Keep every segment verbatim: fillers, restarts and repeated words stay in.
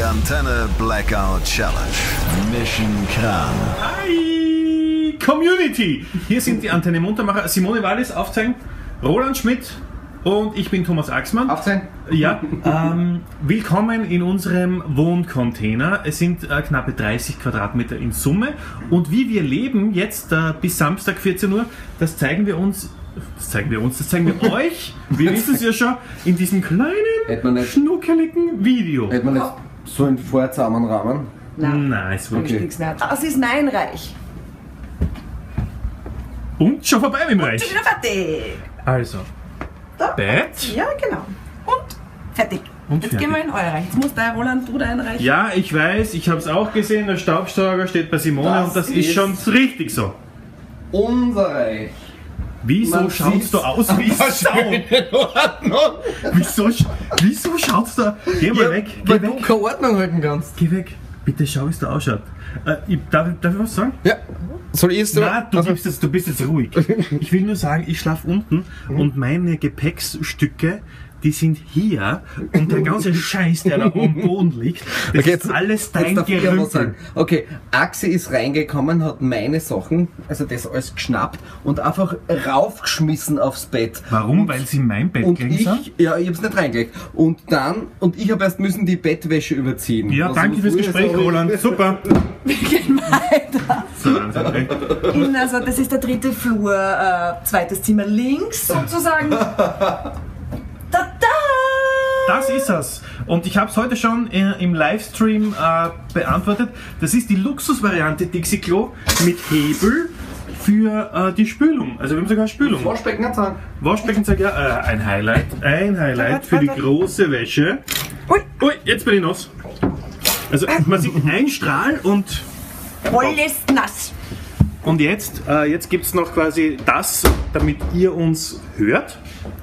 Die Antenne Blackout Challenge. Mission Kran. Hi, Community! Hier sind die Antenne Muntermacher. Simone Wallis aufzeigen, Roland Schmidt und ich bin Thomas Axmann. Aufzeigen? Ja, ähm, willkommen in unserem Wohncontainer. Es sind äh, knappe dreißig Quadratmeter in Summe. Und wie wir leben jetzt äh, bis Samstag vierzehn Uhr, das zeigen wir uns, das zeigen wir uns, das zeigen wir euch, wir wissen es ja schon, in diesem kleinen, schnuckeligen Video. Hätte man nicht so einen vorzahmen Rahmen? Nein, Nein, es wird Okay. das ist mein Reich. Und schon vorbei mit dem Schon Reich. wieder fertig. Also, Da. Bett. Ja, genau. Und fertig. Und Jetzt fertig. gehen wir in euer Reich. Jetzt muss der Roland, du dein Reich. Ja, ich weiß, ich habe es auch gesehen, der Staubsauger steht bei Simone Das und das ist, ist schon richtig so. Unser Reich. Wieso Man schaut's sieht's da aus wie Sau? In Ordnung. Wieso, sch- wieso schaut's da? Geh mal weg, geh Weil du weg, keine Ordnung halten kannst. geh weg. Bitte schau, wie es da ausschaut. Äh, ich, darf, darf ich was sagen? Ja. Soll ich es Nein, du, bist jetzt, du bist jetzt ruhig. Ich will nur sagen, ich schlafe unten und meine Gepäcksstücke, die sind hier und der ganze Scheiß, der da am Boden liegt, das ist alles dein jetzt darf ich ja was sagen. Gerümpel. Okay, Axel ist reingekommen, hat meine Sachen, also das alles geschnappt und einfach raufgeschmissen aufs Bett. Warum? Weil sie mein Bett Und gelegen sind? ich, ja, ich hab's nicht reingelegt. Und dann, und ich habe erst müssen die Bettwäsche überziehen. Ja, Also danke fürs früher Gespräch, so- Roland. Super. Wir gehen weiter. So, Wahnsinn, ey. In, also, das ist der dritte Flur, äh, zweites Zimmer links sozusagen. Tada! Das ist es. Und ich habe es heute schon äh, im Livestream äh, beantwortet. Das ist die Luxusvariante Dixie-Klo mit Hebel für äh, die Spülung. Also wir haben sogar Spülung. Waschbecken nicht sagen. Waschbecken sag ja, äh, ein Highlight. Ein Highlight für die große Wäsche. Ui, Ui, jetzt bin ich nass. Also man sieht ein Strahl und, alles nass. und jetzt, äh, jetzt gibt es noch quasi das, damit ihr uns hört.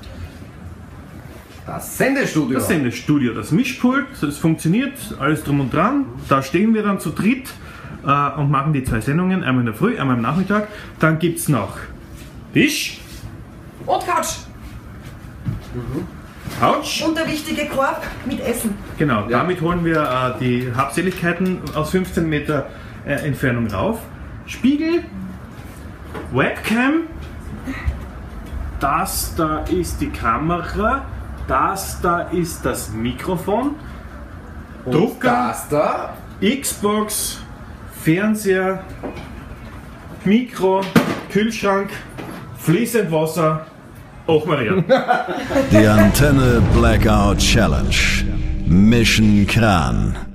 Das Sendestudio. Das Sendestudio, das Mischpult, es funktioniert, alles drum und dran. Da stehen wir dann zu dritt äh, und machen die zwei Sendungen, einmal in der Früh, einmal am Nachmittag. Dann gibt es noch Tisch, Und Couch. Couch. Und der wichtige Korb mit Essen. Genau, Ja. damit holen wir äh, die Habseligkeiten aus fünfzehn Meter äh, Entfernung rauf. Spiegel, Webcam, das da ist die Kamera, das da ist das Mikrofon, Und Drucker. das da. Xbox, Fernseher, Mikro, Kühlschrank, fließend Wasser, auch Maria. Die Antenne Blackout Challenge. Mission Kran.